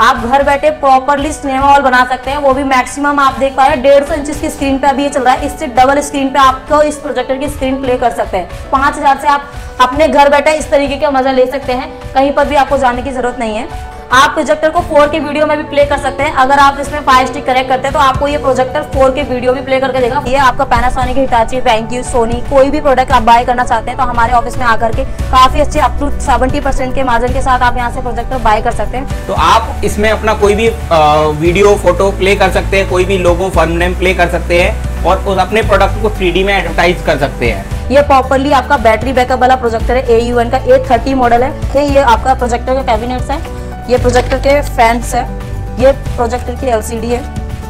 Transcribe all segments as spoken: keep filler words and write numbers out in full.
आप घर बैठे प्रॉपरली सिनेमा हॉल बना सकते हैं, वो भी मैक्सिमम आप देख पा रहे हैं डेढ़ सौ इंच की स्क्रीन पे अभी ये चल रहा है। इससे डबल स्क्रीन पे आपको इस प्रोजेक्टर की स्क्रीन प्ले कर सकते हैं। पाँच हजार से आप अपने घर बैठे इस तरीके का मजा ले सकते हैं, कहीं पर भी आपको जाने की जरूरत नहीं है। आप प्रोजेक्टर को फोर के वीडियो में भी प्ले कर सकते हैं। अगर आप इसमें फाइव स्टिक कनेक्ट करते हैं तो आपको ये प्रोजेक्टर फोर के वीडियो भी प्ले करके देगा। ये आपका पैनासोनिक, हिटाची, वेंक्यू, सोनी कोई भी प्रोडक्ट आप बाय करना चाहते हैं तो हमारे ऑफिस में आकर के काफी अच्छे अप टू सेवेंटी परसेंट के मार्जिन के साथ आप यहाँ से प्रोजेक्टर बाय कर सकते हैं। तो आप इसमें अपना कोई भी वीडियो फोटो प्ले कर सकते हैं, कोई भी लोगो फर्म नेम प्ले कर सकते हैं और उस अपने प्रोडक्ट को थ्री डी में एडवर्टाइज कर सकते हैं। ये प्रॉपरली आपका बैटरी बैकअप वाला प्रोजेक्टर है, ए यू एन का ए थर्टी मॉडल है। ये आपका प्रोजेक्टर का कैबिनेट्स है, ये प्रोजेक्टर के फैंस है, ये प्रोजेक्टर की एलसीडी है,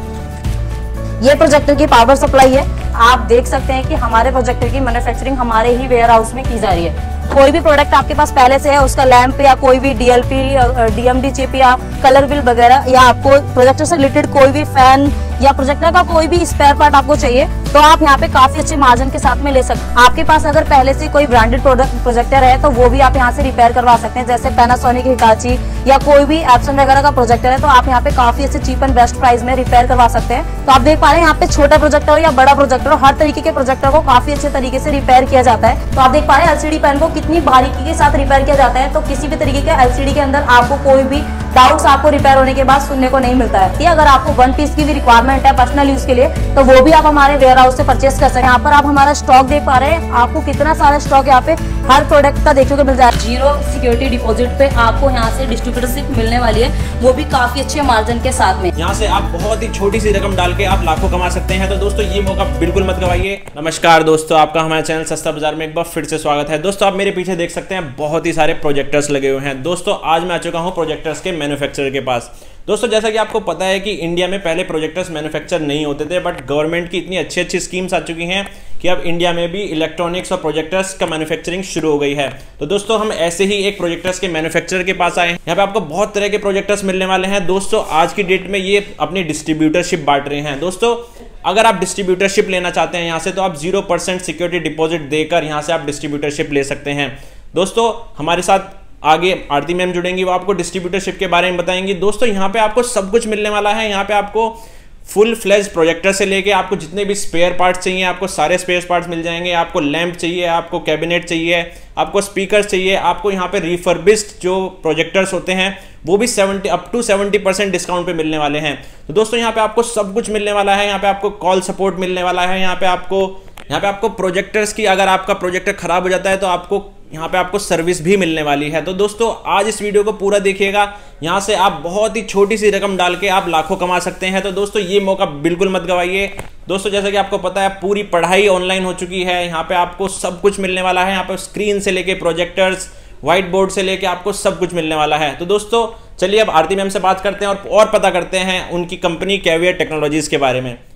ये प्रोजेक्टर की पावर सप्लाई है। आप देख सकते हैं कि हमारे प्रोजेक्टर की मैन्युफैक्चरिंग हमारे ही वेयर हाउस में की जा रही है। कोई भी प्रोडक्ट आपके पास पहले से है, उसका लैंप या कोई भी डीएलपी, डीएमडी चिप या कलर व्हील वगैरह, या आपको प्रोजेक्टर से रिलेटेड कोई भी फैन या प्रोजेक्टर का कोई भी स्पेयर पार्ट आपको चाहिए तो आप यहाँ पे काफी अच्छे मार्जिन के साथ में ले सकते हैं। आपके पास अगर पहले से कोई ब्रांडेड प्रोडक्ट प्रोजेक्टर है तो वो भी आप यहाँ से रिपेयर करवा सकते हैं, जैसे पैनासोनिक, हिटाची या कोई भी एप्सन वगैरह का प्रोजेक्टर है तो आप यहाँ पे काफी अच्छे चीप एंड बेस्ट प्राइस में रिपेयर करवा सकते हैं। तो आप देख पा रहे हैं यहाँ पे छोटा प्रोजेक्टर या बड़ा प्रोजेक्टर, हर तरीके के प्रोजेक्टर को काफी अच्छे तरीके से रिपेयर किया जाता है। तो आप देख पा रहे हैं एलसीडी पैन को कितनी बारीकी के साथ रिपेयर किया जाता है। तो किसी भी तरीके के एलसीडी के अंदर आपको कोई भी डाउट्स आपको रिपेयर होने के बाद सुनने को नहीं मिलता है। अगर आपको वन पीस की भी रिक्वायरमेंट है पर्सनल यूज के लिए तो वो भी आप हमारे वेयर हाउस से परचेस कर सकते हैं। यहाँ पर आप हमारा स्टॉक देख पा रहे हैं, आपको कितना सारा स्टॉक यहाँ पे हर प्रोडक्ट का देखने को मिल जाए। जीरो सिक्योरिटी डिपॉजिट पे आपको यहाँ से डिस्ट्रीब्यूटरशिप मिलने वाली है, वो भी काफी अच्छे मार्जिन के साथ में। यहाँ से आप बहुत ही छोटी सी रकम डाल के आप लाखों कमा सकते हैं। तो दोस्तों ये मौका बिल्कुल मत गवाइए। नमस्कार दोस्तों, आपका हमारे चैनल सस्ता बाजार में एक बार फिर से स्वागत है। दोस्तों आप मेरे पीछे देख सकते हैं बहुत ही सारे प्रोजेक्टर्स लगे हुए हैं। दोस्तों आज मैं आ चुका हूँ प्रोजेक्टर्स के मैन्युफैक्चरर के पास। दोस्तों जैसा कि आपको पता है कि इंडिया में पहले प्रोजेक्टर्स मैन्युफैक्चर नहीं होते थे, बट गवर्नमेंट की इतनी अच्छी अच्छी स्कीम्स आ चुकी हैं कि अब इंडिया में भी इलेक्ट्रॉनिक्स और प्रोजेक्टर्स का मैन्युफैक्चरिंग शुरू हो गई है। तो दोस्तों हम ऐसे ही एक प्रोजेक्टर्स के मैन्युफैक्चरर के पास आए हैं। यहाँ पे आपको बहुत तरह के प्रोजेक्टर्स मिलने वाले हैं। दोस्तों आज की डेट में ये अपनी डिस्ट्रीब्यूटरशिप बांट रहे हैं। दोस्तों अगर आप डिस्ट्रीब्यूटरशिप लेना चाहते हैं यहाँ से तो आप जीरो परसेंट सिक्योरिटी डिपॉजिट देकर यहाँ से आप डिस्ट्रीब्यूटरशिप ले सकते हैं। दोस्तों हमारे साथ आगे आरती मैम जुड़ेंगी, वो आपको डिस्ट्रीब्यूटरशिप के बारे में बताएंगी। दोस्तों यहाँ पे आपको सब कुछ मिलने वाला है। यहाँ पे आपको फुल फ्लेज प्रोजेक्टर से लेके आपको जितने भी स्पेयर पार्ट्स चाहिए आपको सारे स्पेयर पार्ट्स मिल जाएंगे। आपको लैंप चाहिए, आपको कैबिनेट चाहिए, आपको स्पीकर चाहिए, आपको यहाँ पे रिफर्बिश्ड जो प्रोजेक्टर्स होते हैं वो भी seventy up to seventy percent discount पे मिलने वाले हैं। तो दोस्तों यहाँ पे आपको सब कुछ मिलने वाला है। यहाँ पे आपको कॉल सपोर्ट मिलने वाला है। यहाँ पे आपको यहाँ पे आपको प्रोजेक्टर्स की, अगर आपका प्रोजेक्टर खराब हो जाता है तो आपको यहाँ पे आपको सर्विस भी मिलने वाली है। तो दोस्तों आज इस वीडियो को पूरा देखिएगा। यहाँ से आप बहुत ही छोटी सी रकम डाल के आप लाखों कमा सकते हैं। तो दोस्तों ये मौका बिल्कुल मत गवाइए। दोस्तों जैसा कि आपको पता है पूरी पढ़ाई ऑनलाइन हो चुकी है। यहाँ पे आपको सब कुछ मिलने वाला है। यहाँ पे स्क्रीन से लेके प्रोजेक्टर्स, व्हाइट बोर्ड से लेके आपको सब कुछ मिलने वाला है। तो दोस्तों चलिए अब आरती मैम से बात करते हैं और, और पता करते हैं उनकी कंपनी कैवियर टेक्नोलॉजीज के बारे में।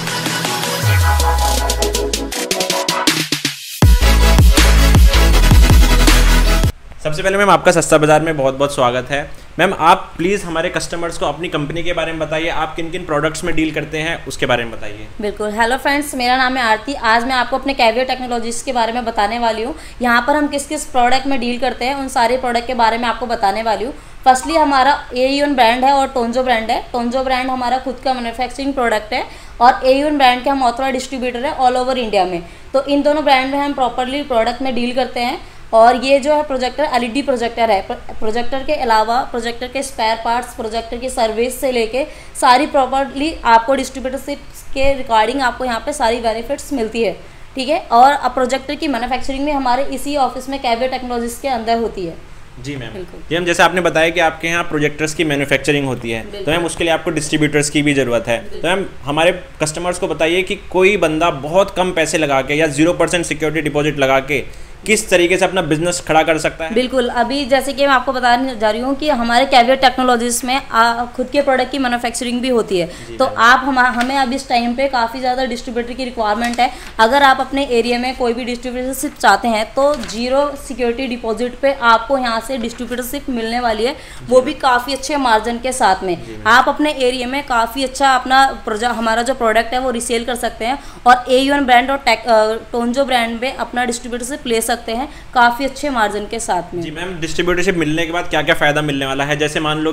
सबसे पहले मैम आपका सस्ता बाजार में बहुत बहुत स्वागत है। मैम आप प्लीज़ हमारे कस्टमर्स को अपनी कंपनी के बारे में बताइए, आप किन किन प्रोडक्ट्स में डील करते हैं उसके बारे में बताइए। बिल्कुल। हेलो फ्रेंड्स, मेरा नाम है आरती। आज मैं आपको अपने कैवियर टेक्नोलॉजीज के बारे में बताने वाली हूँ। यहाँ पर हम किस किस प्रोडक्ट में डील करते हैं उन सारे प्रोडक्ट के बारे में आपको बताने वाली हूँ। फर्स्टली हमारा ए यू एन ब्रांड है और टोंजो ब्रांड है। टोंजो ब्रांड हमारा खुद का मैन्युफैक्चरिंग प्रोडक्ट है और ए यू एन ब्रांड के हम ऑथराइज्ड डिस्ट्रीब्यूटर है ऑल ओवर इंडिया में। तो इन दोनों ब्रांड में हम प्रॉपरली प्रोडक्ट में डील करते हैं। और ये जो है प्रोजेक्टर एलईडी प्रोजेक्टर है। प्रोजेक्टर के अलावा प्रोजेक्टर के स्पेयर पार्ट्स, प्रोजेक्टर की सर्विस से लेके सारी प्रॉपर्ली आपको डिस्ट्रीब्यूटरशिप के रिगार्डिंग आपको यहाँ पे सारी बेनिफिट्स मिलती है, ठीक है। और अब प्रोजेक्टर की मैन्युफैक्चरिंग में हमारे इसी ऑफिस में कैवियर टेक्नोलॉजीज के अंदर होती है। जी मैम, जी मैम जैसे आपने बताया कि आपके यहाँ प्रोजेक्टर्स की मैन्युफैक्चरिंग होती है तो मैम उसके लिए आपको डिस्ट्रीब्यूटर्स की भी ज़रूरत है। तो मैम हमारे कस्टमर्स को बताइए कि कोई बंदा बहुत कम पैसे लगा के या जीरो परसेंट सिक्योरिटी डिपॉजिट लगा के किस तरीके से अपना बिजनेस खड़ा कर सकता है। बिल्कुल। अभी जैसे कि मैं आपको बताने जा रही हूँ कि हमारे कैवियर टेक्नोलॉजीज में आ, खुद के प्रोडक्ट की मैन्युफैक्चरिंग भी होती है। तो आप हम हमें अब इस टाइम पे काफ़ी ज़्यादा डिस्ट्रीब्यूटर की रिक्वायरमेंट है। अगर आप अपने एरिया में कोई भी डिस्ट्रीब्यूटरशिप चाहते हैं तो जीरो सिक्योरिटी डिपॉजिट पे आपको यहाँ से डिस्ट्रीब्यूटरशिप मिलने वाली है, वो भी काफ़ी अच्छे मार्जिन के साथ में। आप अपने एरिया में काफ़ी अच्छा अपना हमारा जो प्रोडक्ट है वो रिसेल कर सकते हैं और ए यू एन ब्रांड और टोंजो ब्रांड में अपना डिस्ट्रीब्यूटरशिप ले सकते हैं काफ़ी अच्छे मार्जिन के साथ में। जी मैम, डिस्ट्रीब्यूटरशिप मिलने के बाद क्या क्या फ़ायदा मिलने वाला है? जैसे मान लो कि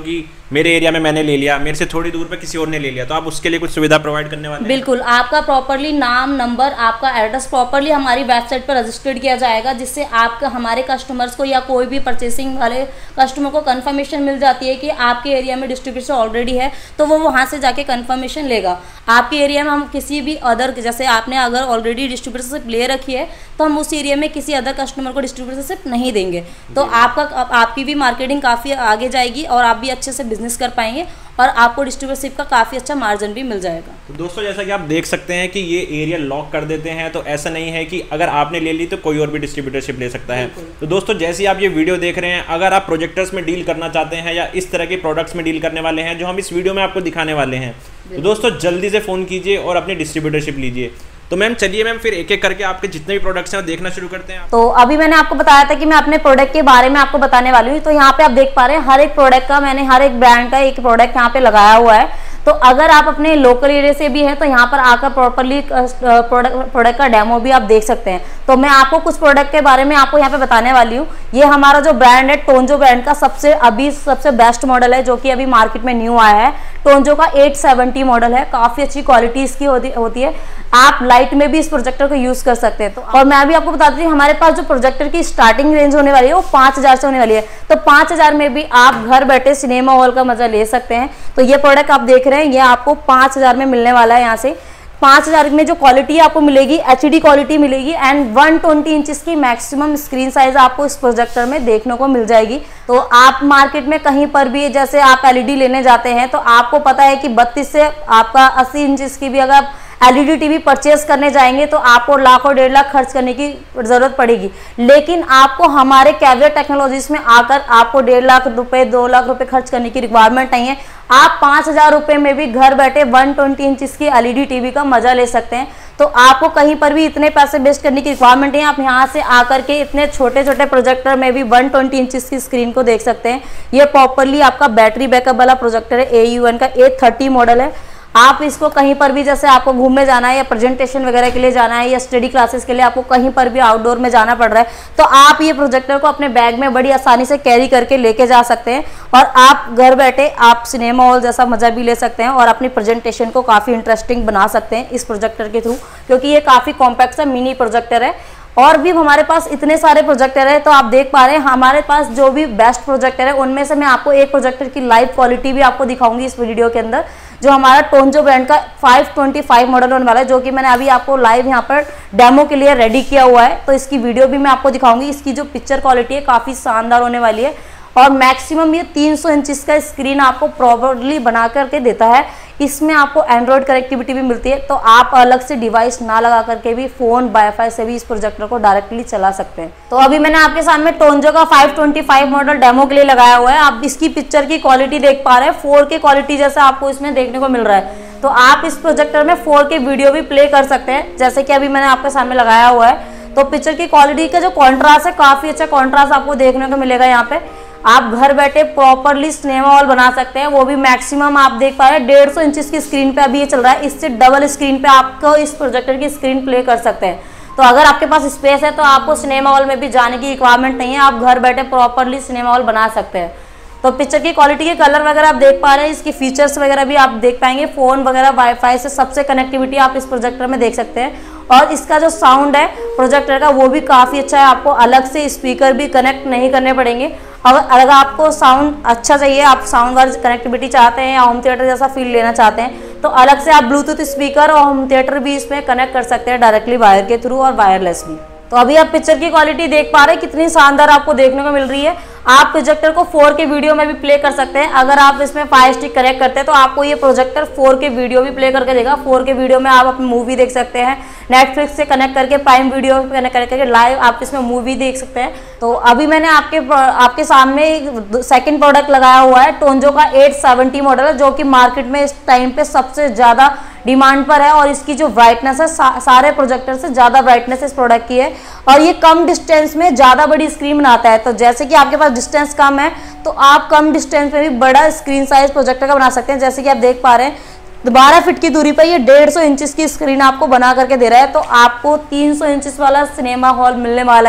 मेरे एरिया में मैंने ले लिया, मेरे से थोड़ी दूर पे किसी और ने ले लिया, तो आप उसके लिए कुछ सुविधा प्रोवाइड करने वाले हैं? बिल्कुल, आपका प्रॉपर्ली नाम, नंबर, आपका एड्रेस प्रॉपर्ली हमारी वेबसाइट पर रजिस्टर्ड किया जाएगा, जिससे आपका हमारे कस्टमर्स को या कोई भी परचेसिंग वाले कस्टमर को कंफर्मेशन मिल जाती है कि आपके एरिया में डिस्ट्रीब्यूटर ऑलरेडी है, तो वो वहाँ से जाके कंफर्मेशन लेगा। आपके एरिया में हम किसी भी अदर, जैसे आपने अगर ऑलरेडी डिस्ट्रीब्यूटरशिप ले रखी है तो हम उस एरिया में किसी अदर कस्टमर को डिस्ट्रीब्यूटरशिप नहीं देंगे, तो आपका आपकी भी मार्केटिंग काफ़ी आगे जाएगी और आप भी अच्छे से बिजनेस कर पाएंगे और आपको डिस्ट्रीब्यूटरशिप का काफ़ी अच्छा मार्जिन भी मिल जाएगा। तो दोस्तों जैसा कि आप देख सकते हैं कि ये एरिया लॉक कर देते हैं, तो ऐसा नहीं है कि अगर आपने ले ली तो कोई और भी डिस्ट्रीब्यूटरशिप ले सकता है। तो दोस्तों जैसे ही आप ये वीडियो देख रहे हैं, अगर आप प्रोजेक्टर्स में डील करना चाहते हैं या इस तरह के प्रोडक्ट्स में डील करने वाले हैं जो हम इस वीडियो में आपको दिखाने वाले हैं, तो दोस्तों जल्दी से फ़ोन कीजिए और अपनी डिस्ट्रीब्यूटरशिप लीजिए। तो मैम चलिए मैम फिर एक एक करके आपके जितने भी प्रोडक्ट्स हैं वो देखना शुरू करते हैं। तो अभी मैंने आपको बताया था कि मैं अपने प्रोडक्ट के बारे में आपको बताने वाली हूँ। तो यहाँ पे आप देख पा रहे हैं हर एक प्रोडक्ट का, मैंने हर एक ब्रांड का एक प्रोडक्ट यहाँ पे लगाया हुआ है। तो अगर आप अपने लोकल एरिया से भी हैं तो यहाँ पर आकर प्रॉपर्ली प्रोडक्ट प्रोडक्ट का डेमो भी आप देख सकते हैं। तो मैं आपको कुछ प्रोडक्ट के बारे में आपको यहाँ पे बताने वाली हूँ। ये हमारा जो ब्रांड है टोंजो ब्रांड का सबसे अभी सबसे बेस्ट मॉडल है, जो कि अभी मार्केट में न्यू आया है। टोंजो का एट सेवेंटी मॉडल है, काफी अच्छी क्वालिटी इसकी होती होती है। आप लाइट में भी इस प्रोजेक्टर को यूज कर सकते हैं। तो और मैं अभी आपको बताती हूँ, हमारे पास जो प्रोजेक्टर की स्टार्टिंग रेंज होने वाली है वो पांच हजार से होने वाली है। तो पांच हजार में भी आप घर बैठे सिनेमा हॉल का मजा ले सकते हैं। तो ये प्रोडक्ट आप देख रहे हैं, ये आपको पांच हजार में मिलने वाला है। यहाँ से पांच हजार में जो क्वालिटी आपको मिलेगी एच डी क्वालिटी मिलेगी एंड वन ट्वेंटी इंचेस की मैक्सिमम स्क्रीन साइज आपको इस प्रोजेक्टर में देखने को मिल जाएगी। तो आप मार्केट में कहीं पर भी जैसे आप एलईडी लेने जाते हैं तो आपको पता है कि बत्तीस से आपका अस्सी इंचेस की भी अगर आप एलईडी टीवी परचेस करने जाएंगे तो आपको लाखों डेढ़ लाख खर्च करने की जरूरत पड़ेगी, लेकिन आपको हमारे कैवियर टेक्नोलॉजीज में आकर आपको डेढ़ लाख रुपए दो लाख रुपए खर्च करने की रिक्वायरमेंट नहीं है। आप पांच हजार रुपए में भी घर बैठे वन ट्वेंटी इंचेस की एलईडी टीवी का मजा ले सकते हैं। तो आपको कहीं पर भी इतने पैसे वेस्ट करने की रिक्वायरमेंट नहीं है। आप यहाँ से आकर के इतने छोटे छोटे प्रोजेक्टर में भी वन ट्वेंटी इंचेस की स्क्रीन को देख सकते हैं। ये प्रॉपरली आपका बैटरी बैकअप वाला प्रोजेक्टर है, ए यू एन का ए थर्टी मॉडल है। आप इसको कहीं पर भी, जैसे आपको घूमने जाना है या प्रेजेंटेशन वगैरह के लिए जाना है या स्टडी क्लासेस के लिए आपको कहीं पर भी आउटडोर में जाना पड़ रहा है, तो आप ये प्रोजेक्टर को अपने बैग में बड़ी आसानी से कैरी करके लेके जा सकते हैं और आप घर बैठे आप सिनेमा हॉल जैसा मजा भी ले सकते हैं और अपनी प्रेजेंटेशन को काफ़ी इंटरेस्टिंग बना सकते हैं इस प्रोजेक्टर के थ्रू, क्योंकि ये काफ़ी कॉम्पैक्ट सा मिनी प्रोजेक्टर है। और भी हमारे पास इतने सारे प्रोजेक्टर है, तो आप देख पा रहे हैं हमारे पास जो भी बेस्ट प्रोजेक्टर है उनमें से मैं आपको एक प्रोजेक्टर की लाइव क्वालिटी भी आपको दिखाऊंगी इस वीडियो के अंदर, जो हमारा टोंजो ब्रांड का फाइव ट्वेंटी फाइव मॉडल होने वाला है, जो कि मैंने अभी आपको लाइव यहाँ पर डेमो के लिए रेडी किया हुआ है। तो इसकी वीडियो भी मैं आपको दिखाऊंगी। इसकी जो पिक्चर क्वालिटी है काफ़ी शानदार होने वाली है और मैक्सिमम ये तीन सौ इंचेस का स्क्रीन आपको प्रॉपरली बना करके देता है। इसमें आपको एंड्रॉयड कनेक्टिविटी भी मिलती है, तो आप अलग से डिवाइस ना लगा करके भी फोन वाईफाई से भी इस प्रोजेक्टर को डायरेक्टली चला सकते हैं। तो अभी मैंने आपके सामने टोंजो का five twenty five model demo के लिए लगाया हुआ है। आप इसकी पिक्चर की क्वालिटी देख पा रहे हैं, फोर के क्वालिटी जैसा आपको इसमें देखने को मिल रहा है। तो आप इस प्रोजेक्टर में फोर के वीडियो भी प्ले कर सकते हैं, जैसे कि अभी मैंने आपके सामने लगाया हुआ है। तो पिक्चर की क्वालिटी का जो कॉन्ट्रास्ट है, काफी अच्छा कॉन्ट्रास्ट आपको देखने को मिलेगा। यहाँ पे आप घर बैठे प्रॉपरली सिनेमा हॉल बना सकते हैं, वो भी मैक्सिमम आप देख पा रहे हैं डेढ़ सौ इंचेस की स्क्रीन पे अभी ये चल रहा है। इससे डबल स्क्रीन पे आपको इस प्रोजेक्टर की स्क्रीन प्ले कर सकते हैं। तो अगर आपके पास स्पेस है तो आपको सिनेमा हॉल में भी जाने की रिक्वायरमेंट नहीं है, आप घर बैठे प्रॉपरली सिनेमा हॉल बना सकते हैं। तो पिक्चर की क्वालिटी के कलर वगैरह आप देख पा रहे हैं, इसकी फीचर्स वगैरह भी आप देख पाएंगे। फोन वगैरह वाईफाई से सबसे कनेक्टिविटी आप इस प्रोजेक्टर में देख सकते हैं। और इसका जो साउंड है प्रोजेक्टर का वो भी काफ़ी अच्छा है, आपको अलग से स्पीकर भी कनेक्ट नहीं करने पड़ेंगे। अगर अगर आपको साउंड अच्छा चाहिए, आप साउंड वाली कनेक्टिविटी चाहते हैं या होम थिएटर जैसा फील लेना चाहते हैं, तो अलग से आप ब्लूटूथ स्पीकर और होम थिएटर भी इसमें कनेक्ट कर सकते हैं डायरेक्टली वायर के थ्रू और वायरलेस भी। तो अभी आप पिक्चर की क्वालिटी देख पा रहे हैं कितनी शानदार आपको देखने को मिल रही है। आप प्रोजेक्टर को फोर के वीडियो में भी प्ले कर सकते हैं। अगर आप इसमें फायर स्टिक कनेक्ट करते हैं तो आपको ये प्रोजेक्टर फोर के वीडियो भी प्ले करके देगा। फोर के वीडियो में आप अपनी मूवी देख सकते हैं, नेटफ्लिक्स से कनेक्ट करके प्राइम वीडियो कनेक्ट करके लाइव आप इसमें मूवी देख सकते हैं। तो अभी मैंने आपके आपके सामने सेकंड प्रोडक्ट लगाया हुआ है, टोंजो का एट सेवेंटी मॉडल है, जो कि मार्केट में इस टाइम पे सबसे ज़्यादा डिमांड पर है। और इसकी जो ब्राइटनेस है सा, सारे प्रोजेक्टर से ज़्यादा ब्राइटनेस इस प्रोडक्ट की है और ये कम डिस्टेंस में ज़्यादा बड़ी स्क्रीन बनाता है। तो जैसे कि आपके पास डिस्टेंस कम है तो आप कम डिस्टेंस में भी बड़ा स्क्रीन साइज प्रोजेक्टर का बना सकते हैं। जैसे कि आप देख पा रहे हैं बारह फीट की दूरी पर ये डेढ़ सौ इंचेस की स्क्रीन आपको बना करके दे रहा है। तो आपको तीन सौ इंचेस वाला सिनेमा हॉल मिलने वाला है।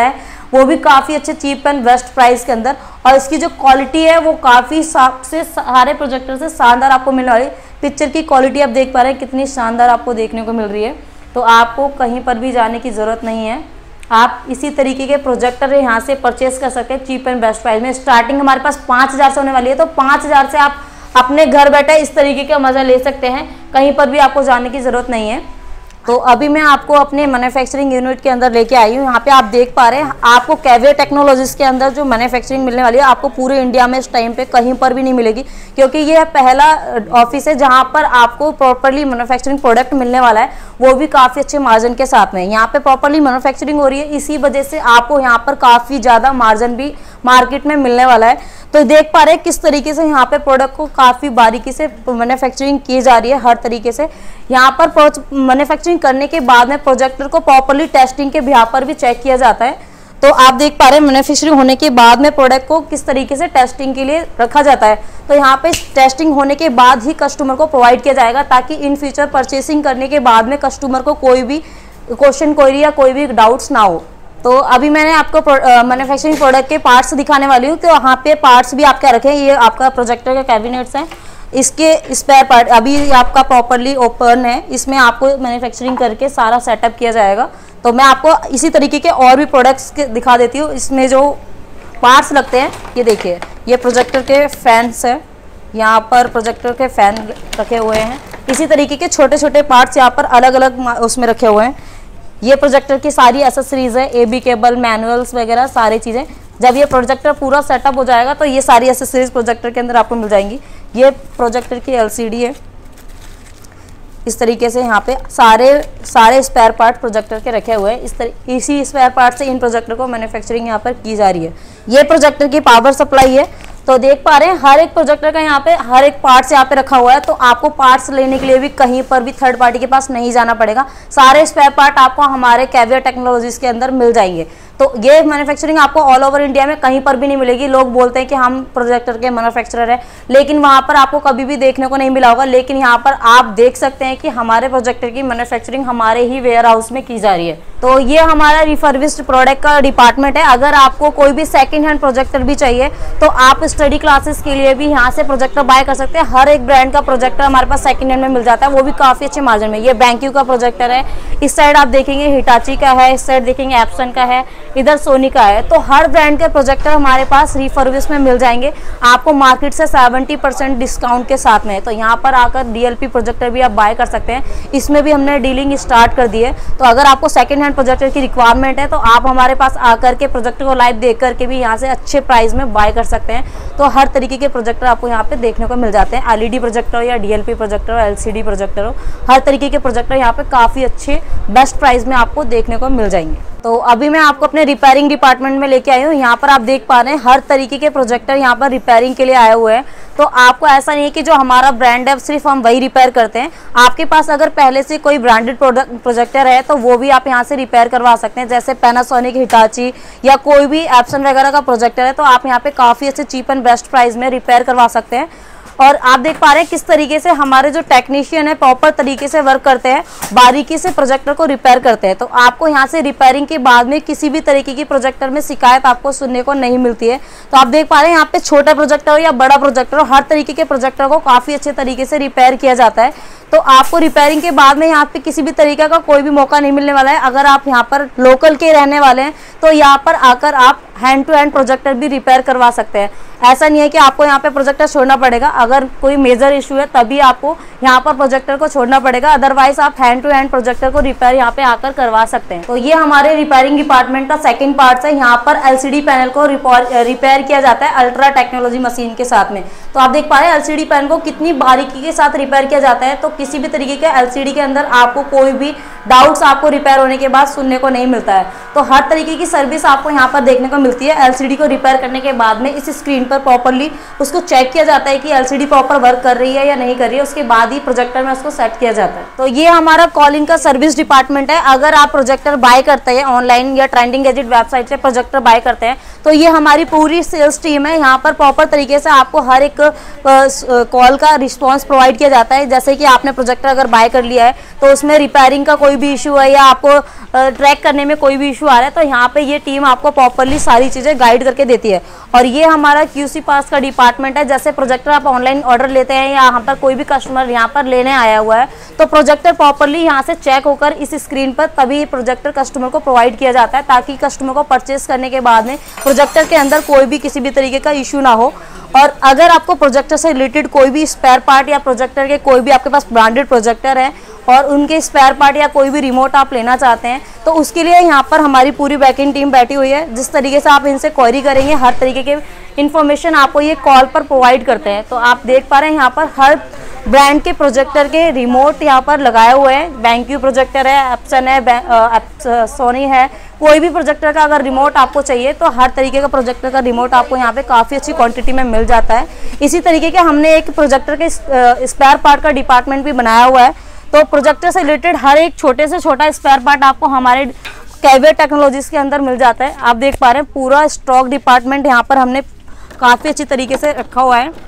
वो भी काफ़ी अच्छे चीप एंड बेस्ट प्राइस के अंदर। और इसकी जो क्वालिटी है वो काफ़ी से सारे प्रोजेक्टर से शानदार आपको मिलने वाली। पिक्चर की क्वालिटी आप देख पा रहे हैं कितनी शानदार आपको देखने को मिल रही है। तो आपको कहीं पर भी जाने की ज़रूरत नहीं है, आप इसी तरीके के प्रोजेक्टर यहाँ से परचेस कर सकते हैं चीप एंड बेस्ट प्राइस में। स्टार्टिंग हमारे पास पाँच हज़ार से होने वाली है, तो पाँच हज़ार से आप अपने घर बैठे इस तरीके का मज़ा ले सकते हैं, कहीं पर भी आपको जाने की ज़रूरत नहीं है। तो अभी मैं आपको अपने मैन्युफैक्चरिंग यूनिट के अंदर लेके आई हूँ। यहाँ पे आप देख पा रहे हैं आपको कैवियर टेक्नोलॉजीज के अंदर जो मैन्युफैक्चरिंग मिलने वाली है, आपको पूरे इंडिया में इस टाइम पे कहीं पर भी नहीं मिलेगी, क्योंकि ये पहला ऑफिस है जहाँ पर आपको प्रॉपरली मैन्युफैक्चरिंग प्रोडक्ट मिलने वाला है, वो भी काफ़ी अच्छे मार्जिन के साथ में। यहाँ पे प्रॉपरली मैन्युफैक्चरिंग हो रही है, इसी वजह से आपको यहाँ पर काफ़ी ज़्यादा मार्जिन भी मार्केट में मिलने वाला है। तो देख पा रहे हैं किस तरीके से यहाँ पे प्रोडक्ट को काफ़ी बारीकी से मैन्युफैक्चरिंग की जा रही है। हर तरीके से यहाँ पर मैन्युफैक्चरिंग करने के बाद में प्रोजेक्टर को प्रॉपरली टेस्टिंग के बिहार पर भी चेक किया जाता है। तो आप देख पा रहे हैं मैन्युफैक्चरिंग होने के बाद में प्रोडक्ट को किस तरीके से टेस्टिंग के लिए रखा जाता है। तो यहाँ पे टेस्टिंग होने के बाद ही कस्टमर को प्रोवाइड किया जाएगा, ताकि इन फ्यूचर परचेसिंग करने के बाद में कस्टमर को कोई भी क्वेश्चन क्वेरी या कोई भी डाउट्स ना हो। तो अभी मैंने आपको मैन्युफैक्चरिंग प्रोडक्ट के पार्ट्स दिखाने वाली हूँ। तो यहाँ पे पार्ट्स भी आपके रखे हैं, ये आपका प्रोजेक्टर के कैबिनेट्स हैं, इसके स्पेयर पार्ट अभी आपका प्रॉपरली ओपन है, इसमें आपको मैन्युफैक्चरिंग करके सारा सेटअप किया जाएगा। तो मैं आपको इसी तरीके के और भी प्रोडक्ट्स के दिखा देती हूँ। इसमें जो पार्ट्स लगते हैं ये देखिए, ये प्रोजेक्टर के फैंस है, यहाँ पर प्रोजेक्टर के फैन रखे हुए हैं। इसी तरीके के छोटे छोटे पार्ट्स यहाँ पर अलग अलग उसमें रखे हुए हैं। ये प्रोजेक्टर की सारी एसेसरीज है, ए बी केबल, मैनुअल्स वगैरह सारी चीज़ें। जब ये प्रोजेक्टर पूरा सेटअप हो जाएगा तो ये सारी एसेसरीज प्रोजेक्टर के अंदर आपको मिल जाएंगी। ये प्रोजेक्टर की एलसीडी है, इस तरीके से यहाँ पे सारे सारे स्पेयर पार्ट प्रोजेक्टर के रखे हुए हैं। इस तरह इसी स्पेयर पार्ट से इन प्रोजेक्टर को मैन्युफैक्चरिंग यहाँ पर की जा रही है। ये प्रोजेक्टर की पावर सप्लाई है। तो देख पा रहे हैं हर एक प्रोजेक्टर का यहाँ पे हर एक पार्ट्स यहाँ पे रखा हुआ है। तो आपको पार्ट्स लेने के लिए भी कहीं पर भी थर्ड पार्टी के पास नहीं जाना पड़ेगा, सारे स्पेयर पार्ट आपको हमारे कैवियर टेक्नोलॉजीज के अंदर मिल जाएंगे। तो ये मैन्युफैक्चरिंग आपको ऑल ओवर इंडिया में कहीं पर भी नहीं मिलेगी। लोग बोलते हैं कि हम प्रोजेक्टर के मैन्युफैक्चरर हैं, लेकिन वहाँ पर आपको कभी भी देखने को नहीं मिला होगा। लेकिन यहाँ पर आप देख सकते हैं कि हमारे प्रोजेक्टर की मैन्युफैक्चरिंग हमारे ही वेयर हाउस में की जा रही है। तो ये हमारा रिफर्बिश्ड प्रोडक्ट का डिपार्टमेंट है। अगर आपको कोई भी सेकंड हैंड प्रोजेक्टर भी चाहिए तो आप स्टडी क्लासेस के लिए भी यहाँ से प्रोजेक्टर बाय कर सकते हैं। हर एक ब्रांड का प्रोजेक्टर हमारे पास सेकंड हैंड में मिल जाता है, वो भी काफ़ी अच्छे मार्जिन में। ये बैंक्यू का प्रोजेक्टर है, इस साइड आप देखेंगे हिटाची का है, इस साइड देखेंगे एप्सन का है, इधर सोनी का है। तो हर ब्रांड के प्रोजेक्टर हमारे पास रिफर्बिश में मिल जाएंगे आपको मार्केट से सेवेंटी परसेंट डिस्काउंट के साथ में। तो यहाँ पर आकर डीएलपी प्रोजेक्टर भी आप बाय कर सकते हैं, इसमें भी हमने डीलिंग स्टार्ट कर दी है। तो अगर आपको सेकंड हैंड प्रोजेक्टर की रिक्वायरमेंट है तो आप हमारे पास आकर के प्रोजेक्टर को लाइव देख करके भी यहाँ से अच्छे प्राइस में बाय कर सकते हैं। तो हर तरीके के प्रोजेक्टर आपको यहाँ पे देखने को मिल जाते हैं, एलईडी प्रोजेक्टर हो या डीएलपी प्रोजेक्टर हो, एलसीडी प्रोजेक्टर हो, हर तरीके के प्रोजेक्टर यहाँ पे काफ़ी अच्छे बेस्ट प्राइस में आपको देखने को मिल जाएंगे। तो अभी मैं आपको अपने रिपेयरिंग डिपार्टमेंट में लेके आई हूँ। यहाँ पर आप देख पा रहे हैं हर तरीके के प्रोजेक्टर यहाँ पर रिपेयरिंग के लिए आए हुए हैं। तो आपको ऐसा नहीं है कि जो हमारा ब्रांड है सिर्फ हम वही रिपेयर करते हैं। आपके पास अगर पहले से कोई ब्रांडेड प्रोजेक्टर है तो वो भी आप यहाँ से रिपेयर करवा सकते हैं, जैसे पैनासोनिक, हिटाची या कोई भी एप्सन वगैरह का प्रोजेक्टर है तो आप यहाँ पे काफ़ी अच्छे चीप एंड बेस्ट प्राइस में रिपेयर करवा सकते हैं। और आप देख पा रहे हैं किस तरीके से हमारे जो टेक्नीशियन है प्रॉपर तरीके से वर्क करते हैं, बारीकी से प्रोजेक्टर को रिपेयर करते हैं। तो आपको यहाँ से रिपेयरिंग के बाद में किसी भी तरीके की प्रोजेक्टर में शिकायत आपको सुनने को नहीं मिलती है। तो आप देख पा रहे हैं यहाँ पे छोटा प्रोजेक्टर हो या बड़ा प्रोजेक्टर हो, हर तरीके के प्रोजेक्टर को काफ़ी अच्छे तरीके से रिपेयर किया जाता है। तो आपको रिपेयरिंग के बाद में यहाँ पे किसी भी तरीके का कोई भी मौका नहीं मिलने वाला है। अगर आप यहाँ पर लोकल के रहने वाले हैं तो यहाँ पर आकर आप हैंड टू हैंड प्रोजेक्टर भी रिपेयर करवा सकते हैं। ऐसा नहीं है कि आपको यहाँ पे प्रोजेक्टर छोड़ना पड़ेगा, अगर कोई मेजर इशू है तभी आपको यहाँ पर प्रोजेक्टर को छोड़ना पड़ेगा, अदरवाइज आप हैंड टू हैंड प्रोजेक्टर को रिपेयर यहाँ पे आकर करवा सकते हैं। तो ये हमारे रिपेयरिंग डिपार्टमेंट का सेकंड पार्ट है। यहाँ पर एलसीडी पैनल को रिपेयर किया जाता है अल्ट्रा टेक्नोलॉजी मशीन के साथ में। तो आप देख पा रहे हैं एलसीडी पैनल को कितनी बारीकी के साथ रिपेयर किया जाता है। तो किसी भी तरीके के एलसीडी के अंदर आपको कोई भी डाउट्स आपको रिपेयर होने के बाद सुनने को नहीं मिलता है। तो हर तरीके की सर्विस आपको यहाँ पर देखने को मिलती है। एलसीडी को रिपेयर करने के बाद में इस स्क्रीन पर प्रॉपरली उसको चेक किया जाता है कि एलसीडी प्रॉपर वर्क कर रही है या नहीं कर रही है, उसके बाद ही प्रोजेक्टर में उसको सेट किया जाता है। तो ये हमारा कॉलिंग का सर्विस डिपार्टमेंट है। अगर आप प्रोजेक्टर बाय करते हैं ऑनलाइन या ट्रेंडिंग गैजेट वेबसाइट से प्रोजेक्टर बाय करते हैं तो ये हमारी पूरी सेल्स टीम है। यहाँ पर प्रॉपर तरीके से आपको हर एक कॉल का रिस्पॉन्स प्रोवाइड किया जाता है। जैसे कि आपने प्रोजेक्टर अगर बाय कर लिया है तो उसमें रिपेयरिंग का कोई भी इशू है या आपको ट्रैक करने में कोई भी इशू इशू आ रहा है, तो यहाँ पे ये टीम आपको प्रॉपरली सारी चीज़ें गाइड करके देती है। और ये हमारा क्यूसी पास का डिपार्टमेंट है। जैसे प्रोजेक्टर आप ऑनलाइन ऑर्डर लेते हैं या यहाँ पर कोई भी कस्टमर यहाँ पर लेने आया हुआ है, तो प्रोजेक्टर प्रॉपरली यहाँ से चेक होकर इस स्क्रीन पर तभी प्रोजेक्टर कस्टमर को प्रोवाइड किया जाता है, ताकि कस्टमर को परचेस करने के बाद में प्रोजेक्टर के अंदर कोई भी किसी भी तरीके का इशू ना हो। और अगर आपको प्रोजेक्टर से रिलेटेड कोई भी स्पेयर पार्ट या प्रोजेक्टर के कोई भी आपके पास ब्रांडेड प्रोजेक्टर है और उनके स्पेयर पार्ट या कोई भी रिमोट आप लेना चाहते हैं, तो उसके लिए यहाँ पर हमारी पूरी बैकिंग टीम बैठी हुई है। जिस तरीके से आप इनसे क्वेरी करेंगे, हर तरीके के इन्फॉर्मेशन आपको ये कॉल पर प्रोवाइड करते हैं। तो आप देख पा रहे हैं यहाँ पर हर ब्रांड के प्रोजेक्टर के रिमोट यहाँ पर लगाए हुए हैं। बैंक्यू प्रोजेक्टर है, एप्सन है, सोनी है, कोई भी प्रोजेक्टर का अगर रिमोट आपको चाहिए तो हर तरीके का प्रोजेक्टर का रिमोट आपको यहाँ पे काफ़ी अच्छी क्वांटिटी में मिल जाता है। इसी तरीके के हमने एक प्रोजेक्टर के स्पेयर पार्ट का डिपार्टमेंट भी बनाया हुआ है। तो प्रोजेक्टर से रिलेटेड हर एक छोटे से छोटा स्पेयर पार्ट आपको हमारे कैवियर टेक्नोलॉजीज के अंदर मिल जाता है। आप देख पा रहे हैं पूरा स्टॉक डिपार्टमेंट यहाँ पर हमने काफ़ी अच्छी तरीके से रखा हुआ है।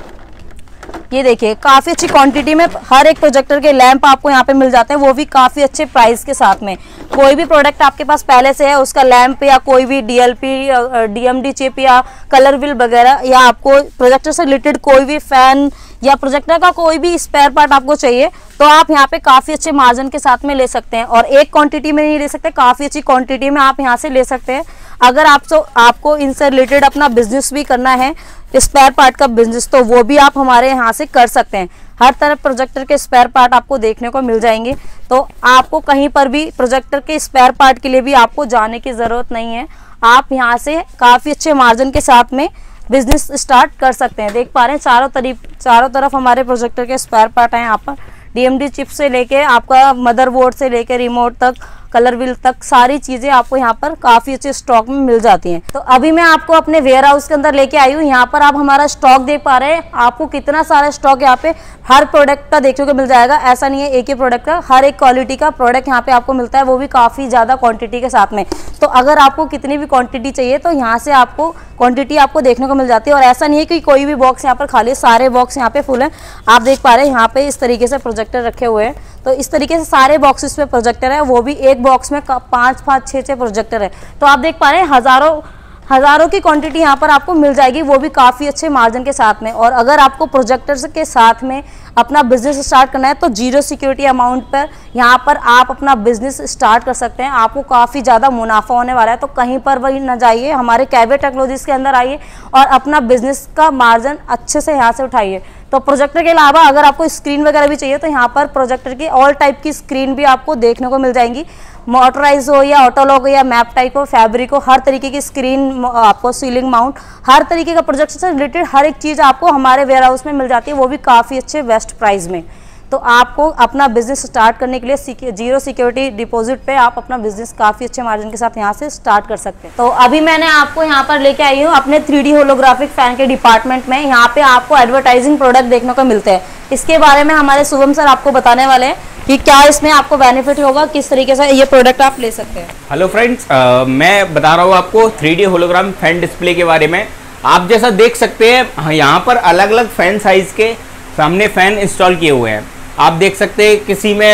ये देखिए काफ़ी अच्छी क्वांटिटी में हर एक प्रोजेक्टर के लैंप आपको यहाँ पे मिल जाते हैं, वो भी काफ़ी अच्छे प्राइस के साथ में। कोई भी प्रोडक्ट आपके पास पहले से है, उसका लैंप या कोई भी डीएलपी, डीएमडी चिप या कलर व्हील वगैरह, या आपको प्रोजेक्टर से रिलेटेड कोई भी फैन या प्रोजेक्टर का कोई भी स्पेयर पार्ट आपको चाहिए, तो आप यहाँ पे काफ़ी अच्छे मार्जिन के साथ में ले सकते हैं। और एक क्वांटिटी में नहीं ले सकते, काफ़ी अच्छी क्वांटिटी में आप यहाँ से ले सकते हैं। अगर आप तो आपको इनसे रिलेटेड अपना बिजनेस भी करना है, स्पेयर पार्ट का बिजनेस, तो वो भी आप हमारे यहाँ से कर सकते हैं। हर तरफ प्रोजेक्टर के स्पेयर पार्ट आपको देखने को मिल जाएंगे, तो आपको कहीं पर भी प्रोजेक्टर के स्पेयर पार्ट के लिए भी आपको जाने की ज़रूरत नहीं है। आप यहाँ से काफ़ी अच्छे मार्जिन के साथ में बिजनेस स्टार्ट कर सकते हैं। देख पा रहे हैं चारों तरफ चारों तरफ हमारे प्रोजेक्टर के स्पेयर पार्ट हैं। यहाँ पर डीएमडी चिप से लेके आपका मदरबोर्ड से लेके रिमोट तक, कलर व्हील तक, सारी चीज़ें आपको यहाँ पर काफ़ी अच्छे स्टॉक में मिल जाती हैं। तो अभी मैं आपको अपने वेयर हाउस के अंदर लेके आई हूँ। यहाँ पर आप हमारा स्टॉक देख पा रहे हैं। आपको कितना सारा स्टॉक यहाँ पे हर प्रोडक्ट का देखने को मिल जाएगा। ऐसा नहीं है एक ही प्रोडक्ट का, हर एक क्वालिटी का प्रोडक्ट यहाँ पे आपको मिलता है, वो भी काफ़ी ज़्यादा क्वांटिटी के साथ में। तो अगर आपको कितनी भी क्वांटिटी चाहिए तो यहाँ से आपको क्वांटिटी आपको देखने को मिल जाती है। और ऐसा नहीं है कि कोई भी बॉक्स यहाँ पर खाली, सारे बॉक्स यहाँ पे फुल है। आप देख पा रहे हैं यहाँ पे इस तरीके से प्रोजेक्टर रखे हुए हैं। तो इस तरीके से सारे बॉक्सेस पे प्रोजेक्टर है, वो भी एक बॉक्स में पाँच पाँच छः छः प्रोजेक्टर है। तो आप देख पा रहे हैं हज़ारों हज़ारों की क्वांटिटी यहाँ पर आपको मिल जाएगी, वो भी काफ़ी अच्छे मार्जिन के साथ में। और अगर आपको प्रोजेक्टर्स के साथ में अपना बिजनेस स्टार्ट करना है तो जीरो सिक्योरिटी अमाउंट पर यहाँ पर आप अपना बिजनेस स्टार्ट कर सकते हैं। आपको काफ़ी ज़्यादा मुनाफा होने वाला है। तो कहीं पर वही ना जाइए, हमारे कैवियर टेक्नोलॉजीज के अंदर आइए और अपना बिजनेस का मार्जिन अच्छे से यहाँ से उठाइए। तो प्रोजेक्टर के अलावा अगर आपको स्क्रीन वगैरह भी चाहिए तो यहाँ पर प्रोजेक्टर की ऑल टाइप की स्क्रीन भी आपको देखने को मिल जाएंगी। मोटराइज हो या ऑटोलॉग हो या मैप टाइप हो, फैब्रिक हो, हर तरीके की स्क्रीन आपको, सीलिंग माउंट, हर तरीके का प्रोजेक्ट से रिलेटेड हर एक चीज़ आपको हमारे वेयर हाउस में मिल जाती है, वो भी काफ़ी अच्छे बेस्ट प्राइस में। तो आपको अपना बिजनेस स्टार्ट करने के लिए जीरो सिक्योरिटी डिपॉजिट पे आप अपना बिजनेस काफ़ी अच्छे मार्जिन के साथ यहाँ से स्टार्ट कर सकते हैं। तो अभी मैंने आपको यहाँ पर लेके आई हूँ अपने थ्री डी होलोग्राफिक फैन के डिपार्टमेंट में। यहाँ पे आपको एडवर्टाइजिंग प्रोडक्ट देखने को मिलते हैं। इसके बारे में हमारे शुभम सर आपको बताने वाले हैं कि क्या इसमें आपको बेनिफिट होगा, किस तरीके से ये प्रोडक्ट आप ले सकते हैं। हेलो फ्रेंड्स, मैं बता रहा हूँ आपको three D hologram fan display के बारे में। आप जैसा देख सकते हैं यहाँ पर अलग अलग फैन साइज के सामने फैन इंस्टॉल किए हुए हैं। आप देख सकते हैं किसी में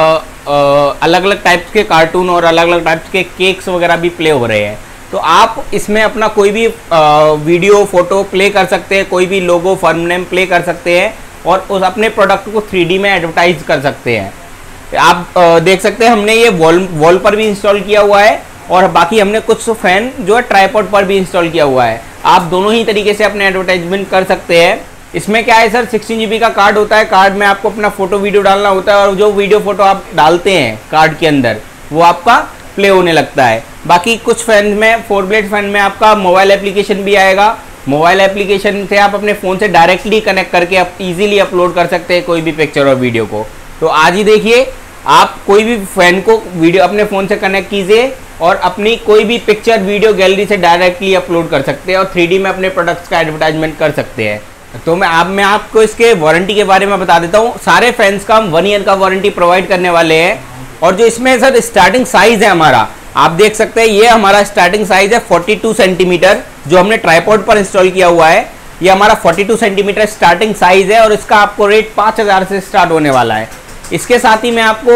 अलग अलग टाइप्स के कार्टून और अलग अलग टाइप्स के केक्स वगैरह भी प्ले हो रहे हैं। तो आप इसमें अपना कोई भी आ, वीडियो फोटो प्ले कर सकते हैं, कोई भी लोगो फर्म नेम प्ले कर सकते हैं और उस अपने प्रोडक्ट को थ्री डी में एडवर्टाइज कर सकते हैं। आप आ, देख सकते हैं हमने ये वॉल वॉल पर भी इंस्टॉल किया हुआ है और बाकी हमने कुछ फैन जो है ट्राइपॉड पर भी इंस्टॉल किया हुआ है। आप दोनों ही तरीके से अपने एडवर्टाइजमेंट कर सकते हैं। इसमें क्या है सर, सिक्सटीन जी बी का कार्ड होता है। कार्ड में आपको अपना फोटो वीडियो डालना होता है और जो वीडियो फोटो आप डालते हैं कार्ड के अंदर वो आपका प्ले होने लगता है। बाकी कुछ फैन में, फोर ब्लेड फैन में आपका मोबाइल एप्लीकेशन भी आएगा। मोबाइल एप्लीकेशन से आप अपने फ़ोन से डायरेक्टली कनेक्ट करके आप इजीली अपलोड कर सकते हैं कोई भी पिक्चर और वीडियो को। तो आज ही देखिए, आप कोई भी फैन को वीडियो अपने फ़ोन से कनेक्ट कीजिए और अपनी कोई भी पिक्चर वीडियो गैलरी से डायरेक्टली अपलोड कर सकते हैं और थ्री डी में अपने प्रोडक्ट्स का एडवर्टाइजमेंट कर सकते हैं। तो मैं आप मैं आपको इसके वारंटी के बारे में बता देता हूँ। सारे फैंस का हम वन ईयर का वारंटी प्रोवाइड करने वाले हैं। और जो इसमें सर स्टार्टिंग साइज है हमारा, आप देख सकते हैं ये हमारा स्टार्टिंग साइज है बयालीस सेंटीमीटर, जो हमने ट्राइपॉड पर इंस्टॉल किया हुआ है। ये हमारा बयालीस सेंटीमीटर स्टार्टिंग साइज है और इसका आपको रेट पाँच हज़ार से स्टार्ट होने वाला है। इसके साथ ही मैं आपको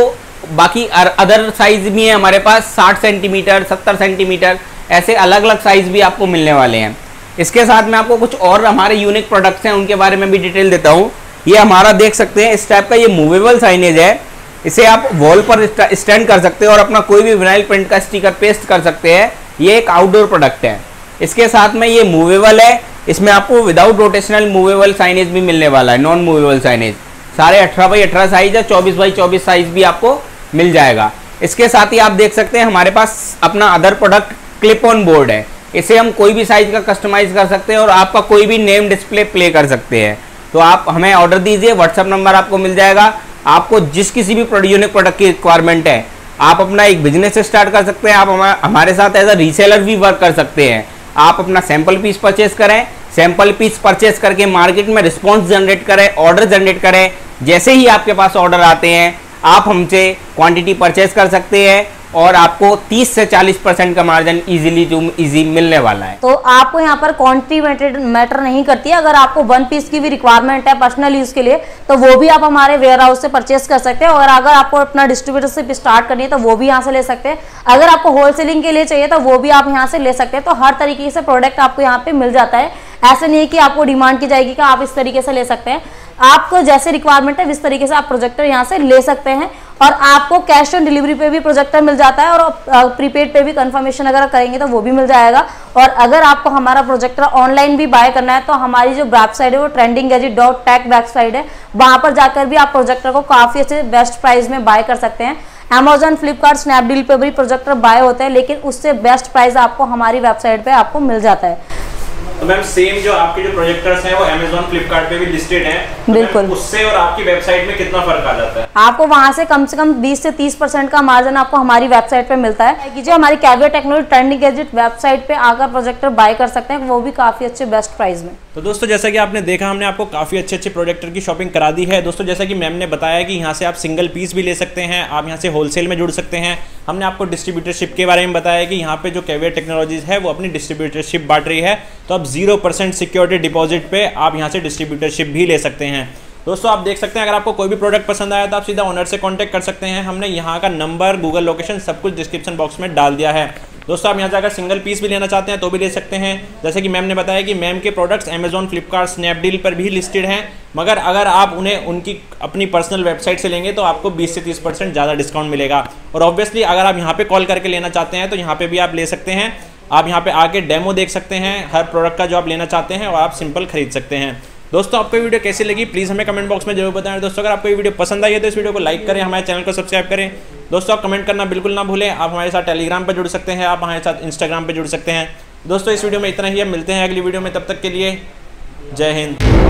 बाकी अदर साइज भी है हमारे पास, साठ सेंटीमीटर, सत्तर सेंटीमीटर, ऐसे अलग अलग साइज भी आपको मिलने वाले हैं। इसके साथ में आपको कुछ और हमारे यूनिक प्रोडक्ट्स हैं, उनके बारे में भी डिटेल देता हूँ। ये हमारा देख सकते हैं इस टाइप का ये मूवेबल साइनेज है, इसे आप वॉल पर स्टैंड कर सकते हैं और अपना कोई भी विनाइल प्रिंट का स्टिकर पेस्ट कर सकते हैं। ये एक आउटडोर प्रोडक्ट है। इसके साथ में ये मूवेबल है, इसमें आपको विदाउट रोटेशनल मूवेबल साइनेज भी मिलने वाला है, नॉन मूवेबल साइनेज। सारे अठारह बाई अठारह साइज है, चौबीस बाई चौबीस साइज भी आपको मिल जाएगा। इसके साथ ही आप देख सकते हैं हमारे पास अपना other product clip on board है, इसे हम कोई भी साइज का कस्टमाइज कर सकते हैं और आपका कोई भी नेम डिस्प्ले प्ले कर सकते हैं। तो आप हमें ऑर्डर दीजिए, व्हाट्सएप नंबर आपको मिल जाएगा। आपको जिस किसी भी यूनिक प्रोडक्ट की रिक्वायरमेंट है, आप अपना एक बिजनेस स्टार्ट कर सकते हैं, आप हमारे साथ एज अ रीसेलर भी वर्क कर सकते हैं। आप अपना सैंपल पीस परचेस करें, सैंपल पीस परचेस करके मार्केट में रिस्पॉन्स जनरेट करें, ऑर्डर जनरेट करें। जैसे ही आपके पास ऑर्डर आते हैं आप हमसे क्वांटिटी परचेस कर सकते हैं और आपको तीस से चालीस परसेंट का मार्जिन इजीली टू इजी मिलने वाला है। तो आपको यहाँ पर क्वांटिटी मैटर नहीं करती है। अगर आपको वन पीस की भी रिक्वायरमेंट है पर्सनल यूज के लिए, तो वो भी आप हमारे वेयर हाउस से परचेस कर सकते हैं। और अगर आपको अपना डिस्ट्रीब्यूटरशिप स्टार्ट करनी है तो वो भी यहाँ से ले सकते हैं। अगर आपको होलसेलिंग के लिए चाहिए तो वो भी आप यहाँ से ले सकते हैं। तो हर तरीके से प्रोडक्ट आपको यहाँ पे मिल जाता है। ऐसा नहीं है कि आपको डिमांड की जाएगी कि आप इस तरीके से ले सकते हैं। आपको जैसे रिक्वायरमेंट है इस तरीके से आप प्रोजेक्टर यहाँ से ले सकते हैं। और आपको कैश ऑन डिलीवरी पे भी प्रोजेक्टर मिल जाता है और प्रीपेड पे भी कंफर्मेशन अगर करेंगे तो वो भी मिल जाएगा। और अगर आपको हमारा प्रोजेक्टर ऑनलाइन भी बाय करना है तो हमारी जो वेबसाइट है वो trending gadget dot tech website है, वहां पर जाकर भी आप प्रोजेक्टर को काफी अच्छे बेस्ट प्राइस में बाय कर सकते हैं। अमेजॉन, फ्लिपकार्ट, स्नैपडील पे भी प्रोजेक्टर बाय होते हैं, लेकिन उससे बेस्ट प्राइस आपको हमारी वेबसाइट पे आपको मिल जाता है। तो मैम सेम जो आपके जो प्रोजेक्टर्स हैं वो Amazon, फ्लिपकार्ट पे भी लिस्टेड हैं, बिल्कुल। उससे और आपकी वेबसाइट में कितना फर्क आ जाता है? आपको वहां से कम से कम बीस से तीस परसेंट का मार्जिन आपको हमारी वेबसाइट पे मिलता है कि जो हमारी caviar technology trending gadget website पे आकर प्रोजेक्टर बाय कर सकते हैं, वो भी काफी अच्छे बेस्ट प्राइस में। तो दोस्तों जैसा कि आपने देखा, हमने आपको काफ़ी अच्छे अच्छे प्रोजेक्टर की शॉपिंग करा दी है। दोस्तों जैसा कि मैम ने बताया कि यहाँ से आप सिंगल पीस भी ले सकते हैं, आप यहाँ से होलसेल में जुड़ सकते हैं। हमने आपको डिस्ट्रीब्यूटरशिप के बारे में बताया कि यहाँ पे जो कैवियर टेक्नोलॉजीज है वो अपनी डिस्ट्रीब्यूटरशिप बांट रही है। तो आप जीरो परसेंट सिक्योरिटी डिपॉजिट पे आप यहाँ से डिस्ट्रीब्यूटरशिप भी ले सकते हैं। दोस्तों आप देख सकते हैं, अगर आपको कोई भी प्रोडक्ट पसंद आया तो आप सीधा ओनर से कांटेक्ट कर सकते हैं। हमने यहाँ का नंबर, गूगल लोकेशन सब कुछ डिस्क्रिप्शन बॉक्स में डाल दिया है। दोस्तों आप यहाँ जाकर सिंगल पीस भी लेना चाहते हैं तो भी ले सकते हैं। जैसे कि मैम ने बताया कि मैम के प्रोडक्ट्स अमेजॉन, फ्लिपकार्ट, स्नैपडील पर भी लिस्टेड हैं, मगर अगर आप उन्हें उनकी अपनी पर्सनल वेबसाइट से लेंगे तो आपको बीस से तीस परसेंट ज़्यादा डिस्काउंट मिलेगा। और ऑब्वियसली अगर आप यहाँ पे कॉल करके लेना चाहते हैं तो यहाँ पे भी आप ले सकते हैं। आप यहाँ पे आके डेमो देख सकते हैं हर प्रोडक्ट का जो आप लेना चाहते हैं और आप सिंपल खरीद सकते हैं। दोस्तों आपको वीडियो कैसी लगी प्लीज़ हमें कमेंट बॉक्स में जरूर बताएं। दोस्तों अगर आपको ये वीडियो पसंद आई है तो इस वीडियो को लाइक करें, हमारे चैनल को सब्सक्राइब करें। दोस्तों आप कमेंट करना बिल्कुल ना भूलें। आप हमारे साथ टेलीग्राम पर जुड़ सकते हैं, आप हमारे साथ इंस्टाग्राम पर जुड़ सकते हैं। दोस्तों इस वीडियो में इतना ही है, मिलते हैं अगली वीडियो में, तब तक के लिए जय हिंद।